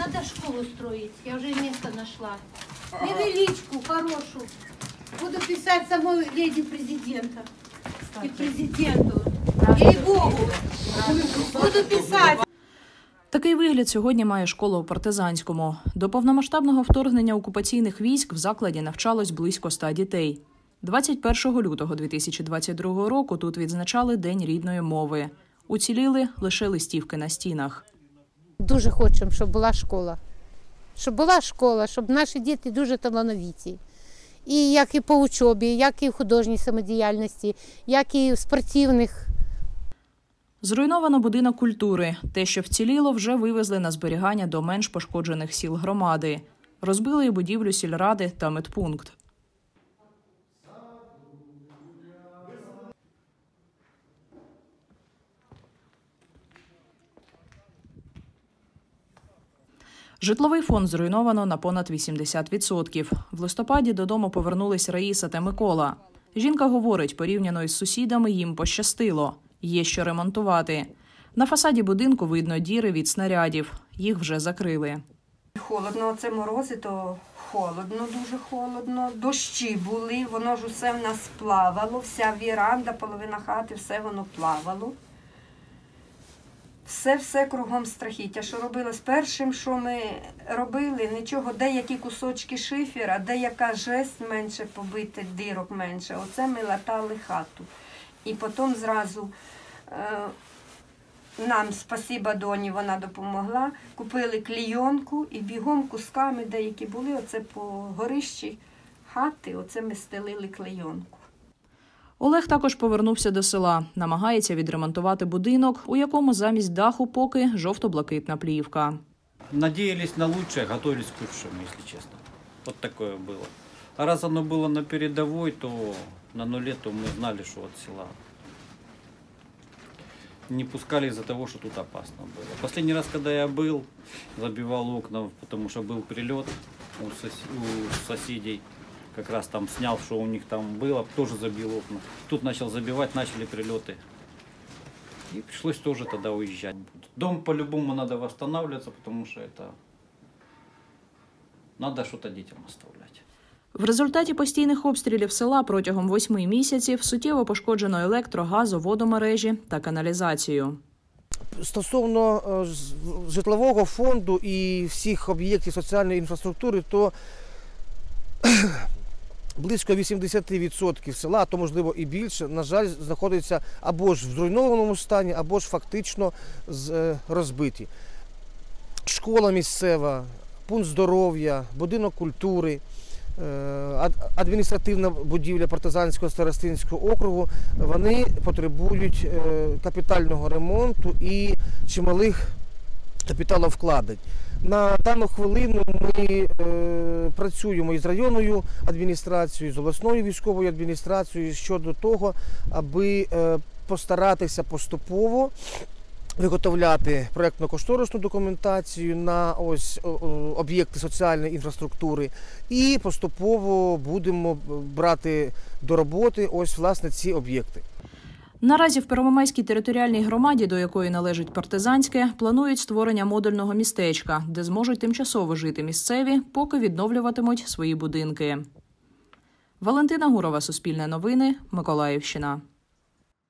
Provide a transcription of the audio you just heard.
Надо школу строить. Я уже место нашла. Невеличку, хорошую. Буду писать самой леди президента. И президенту. Ей-богу. Буду писать. Такий вигляд сьогодні має школа у Партизанському. До повномасштабного вторгнення окупаційних військ в закладі навчалось близько 100 дітей. 21 лютого 2022 року тут відзначали День рідної мови. Уціліли лише листівки на стінах. Дуже хочемо, щоб була школа. Щоб наші діти дуже талановиті. І як і по учобі, як і в художній самодіяльності, як і в спортивних. Зруйновано будинок культури. Те, що вціліло, вже вивезли на зберігання до менш пошкоджених сіл громади. Розбили і будівлю сільради та медпункт. Житловий фонд зруйновано на понад 80%. В листопаді додому повернулись Раїса та Микола. Жінка говорить, порівняно із сусідами їм пощастило. Є що ремонтувати. На фасаді будинку видно діри від снарядів. Їх вже закрили. Холодно, оце морози, то холодно, дуже холодно. Дощі були, воно ж усе в нас плавало. Вся віранда, половина хати, все воно плавало. Все кругом страхіття. Що робили з першим, що ми робили, нічого, деякі кусочки шифера, деяка жесть менше побита, дирок менше. Оце ми латали хату. І потім зразу нам, спасіба доні, вона допомогла, купили клійонку і бігом кусками, деякі були, оце по горищі хати, оце ми стелили клейонку. Олег також повернувся до села. Намагається відремонтувати будинок, у якому замість даху поки жовто-блакитна плівка. Надеялись на лучшее, готовились к худшему, если честно. Вот такое было. А раз оно было на передовой, то на нуле, то мы знали, что от села не пускали из-за того, что тут опасно было. Последний раз, когда я был, забивал окна, потому что был прилет у соседей. Как раз там снял, что у них там было, тоже забил окна. Тут начал забивать, начали прилеты. И пришлось тоже тогда уезжать. Дом по-любому надо восстанавливаться, потому что это надо что-то детям оставлять. В результаті постійних обстрілів села протягом 8 місяців суттєво пошкоджено електро-, газо-, водомережі та каналізацію. Стосовно житлового фонду і всіх об'єктів соціальної інфраструктури, то близько 80% села, а то можливо і більше, на жаль, знаходиться або ж в зруйнованому стані, або ж фактично розбиті. Школа місцева, пункт здоров'я, будинок культури, адміністративна будівля Партизанського старостинського округу, вони потребують капітального ремонту і чималих капіталовкладень. На дану хвилину ми працюємо із районною адміністрацією, з обласною військовою адміністрацією щодо того, аби постаратися поступово виготовляти проєктно-кошторисну документацію на об'єкти соціальної інфраструктури і поступово будемо брати до роботи власне ці об'єкти. Наразі в Первомайській територіальній громаді, до якої належить Партизанське, планують створення модульного містечка, де зможуть тимчасово жити місцеві, поки відновлюватимуть свої будинки. Валентина Гурова, Суспільне новини, Миколаївщина.